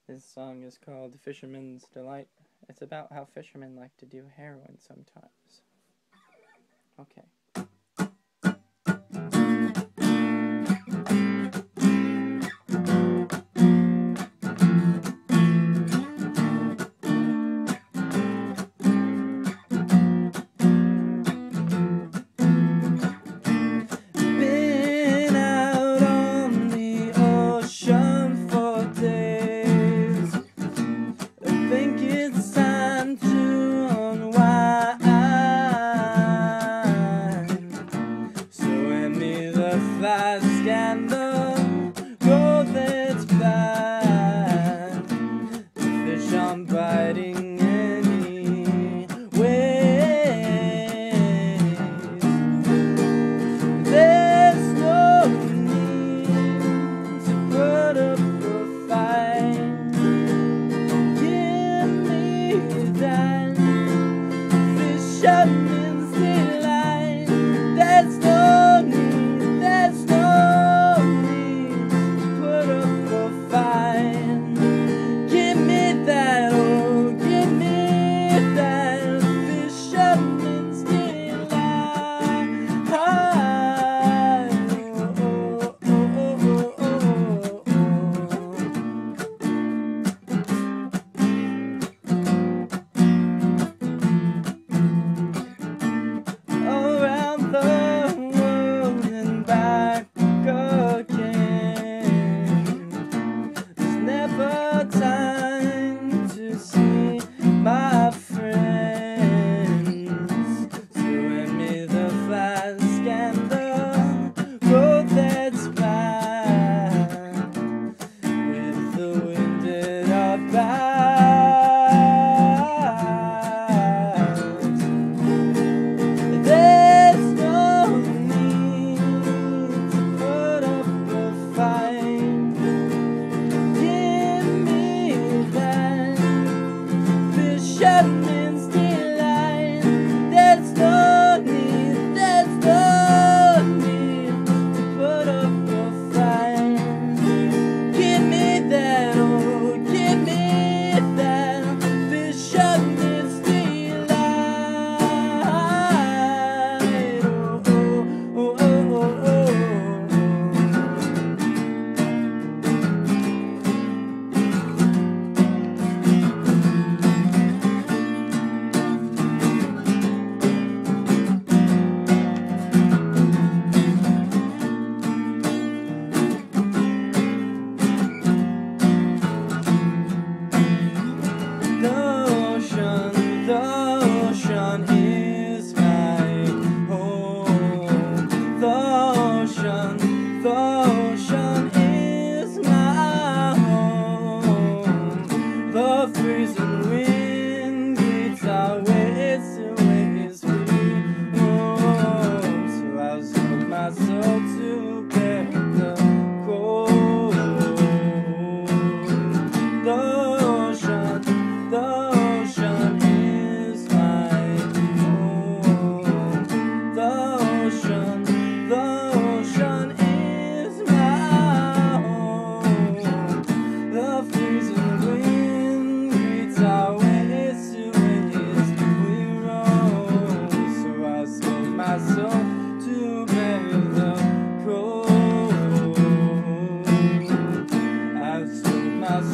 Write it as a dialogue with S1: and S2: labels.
S1: This song is called Fisherman's Delight. It's about how fishermen like to do heroin sometimes. Okay. Been out on the ocean for days. I think it's time to unwind. So hand me the flask and the gold that's bad. The fish aren't biting any ways. There's no need to put up a fight. Give me that fisherman's delight. There's no need to put up a fight. Give me that, oh, give me that fisherman's delight. Around the world and back again. There's never time to see my friends. So hand me the flask and the road that's bad, with the wind at our back. There's no need to put up a fight. Give me that fisherman's delight. There's no need to put up a fight. Give me that, oh, give me that fisherman's delight. Oh, oh, oh, oh, oh. The ocean is my home. The ocean is my home. The freezing wind beats our ways away as we roam. So I'll sold my soul to bear the cold. The ocean is my home. The ocean is my home. The freezing wind greets our ways to as we roam. So I sold my soul to bear the cold. I sold my soul